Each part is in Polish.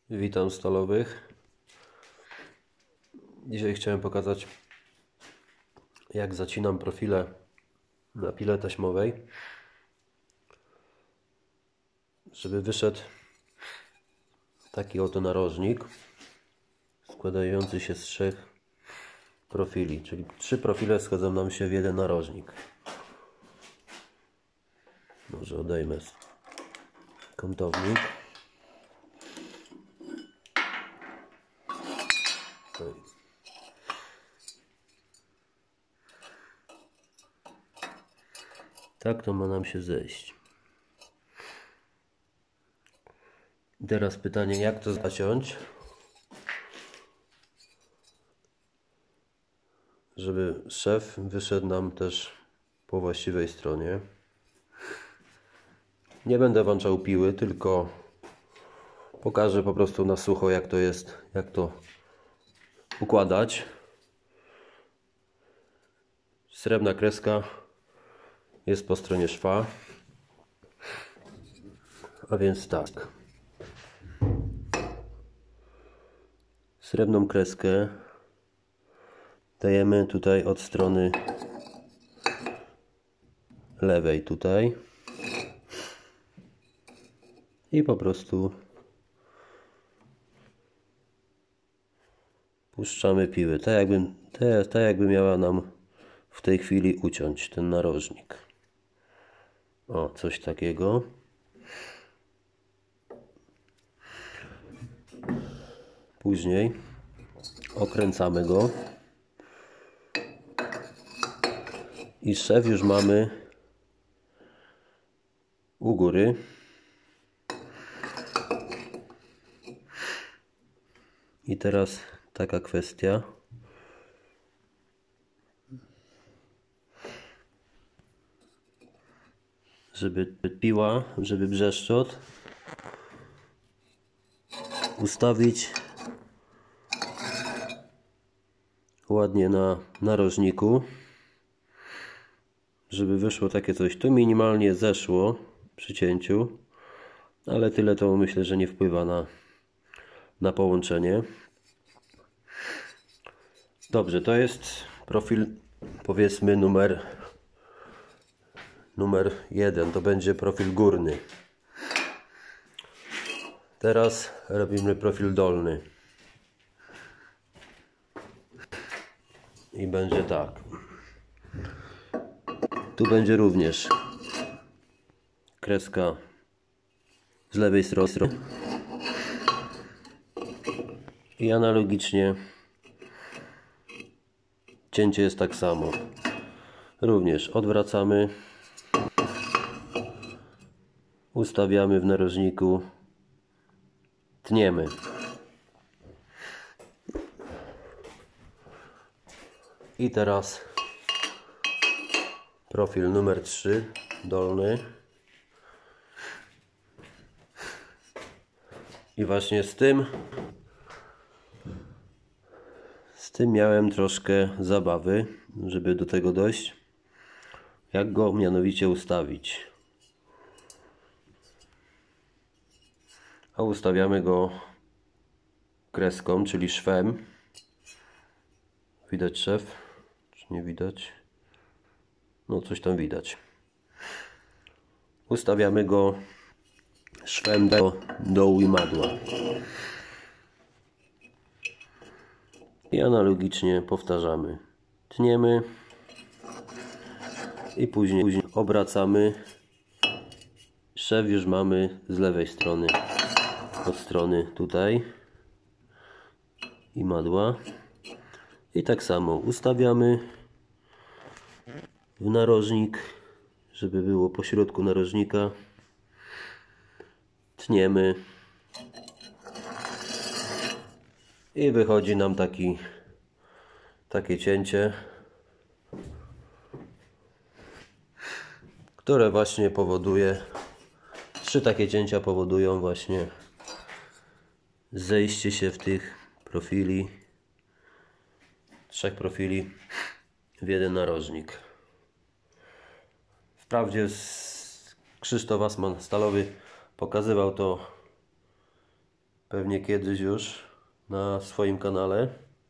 Witam stalowych. Dzisiaj chciałem pokazać, jak zacinam profile na pile taśmowej, żeby wyszedł taki oto narożnik składający się z 3 profili, czyli 3 profile schodzą nam się w jeden narożnik. Może odejmę kątownik. Tak to ma nam się zejść. I teraz pytanie, jak to zaciąć, żeby szef wyszedł nam też po właściwej stronie. Nie będę włączał piły, tylko pokażę po prostu na sucho, jak to jest, jak to układać. Srebrna kreska jest po stronie szwa, a więc tak. Srebrną kreskę dajemy tutaj od strony lewej tutaj i po prostu puszczamy piły, tak jakby miała nam w tej chwili uciąć ten narożnik. O, coś takiego. Później okręcamy go i szef już mamy u góry. I teraz taka kwestia, żeby piła, żeby brzeszczot ustawić ładnie na narożniku, żeby wyszło takie coś. Tu minimalnie zeszło przy cięciu, ale tyle to myślę, że nie wpływa na połączenie. Dobrze, to jest profil, powiedzmy numer 1, to będzie profil górny. Teraz robimy profil dolny. I będzie tak. Tu będzie również kreska z lewej strony. I analogicznie cięcie jest tak samo. Również odwracamy. Ustawiamy w narożniku. Tniemy. I teraz profil numer 3, dolny. I właśnie z tym miałem troszkę zabawy, żeby do tego dojść. Jak go mianowicie ustawić. A ustawiamy go kreską, czyli szwem. Widać szef? Czy nie widać? No coś tam widać. Ustawiamy go szwem do dołu imadła. I analogicznie powtarzamy. Tniemy i później obracamy. Szef już mamy z lewej strony, od strony tutaj imadła. I tak samo ustawiamy w narożnik, żeby było po środku narożnika. Tniemy i wychodzi nam takie cięcie, które właśnie powoduje, 3 takie cięcia powodują właśnie zejście się w tych profili, 3 profili w jeden narożnik. Wprawdzie Krzysztof Assmann stalowy pokazywał to pewnie kiedyś już na swoim kanale.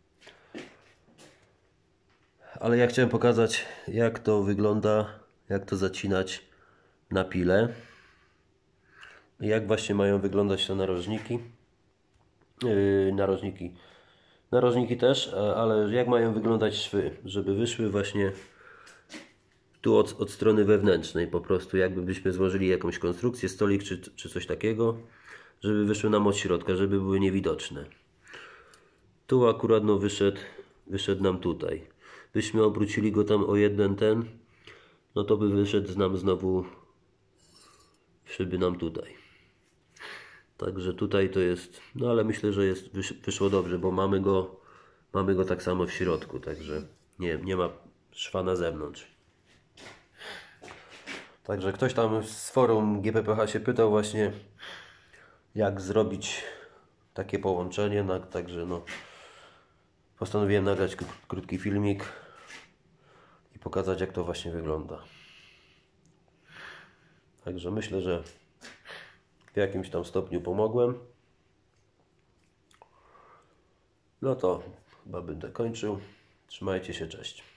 Ale ja chciałem pokazać, jak to wygląda, jak to zacinać na pile. Jak właśnie mają wyglądać te narożniki. Narożniki też, ale jak mają wyglądać szwy, żeby wyszły właśnie tu od strony wewnętrznej, po prostu jakbyśmy złożyli jakąś konstrukcję, stolik czy coś takiego, żeby wyszły nam od środka, żeby były niewidoczne. Tu akurat no wyszedł nam tutaj. Byśmy obrócili go tam o jeden ten, no to by wyszedł nam znowu szyby nam tutaj. Także tutaj to jest, no ale myślę, że wyszło dobrze, bo mamy go tak samo w środku, także nie ma szwa na zewnątrz. Także ktoś tam z forum GPPH się pytał właśnie, jak zrobić takie połączenie, także no postanowiłem nagrać krótki filmik i pokazać, jak to właśnie wygląda. Także myślę, że w jakimś tam stopniu pomogłem. No to chyba będę kończył. Trzymajcie się, cześć.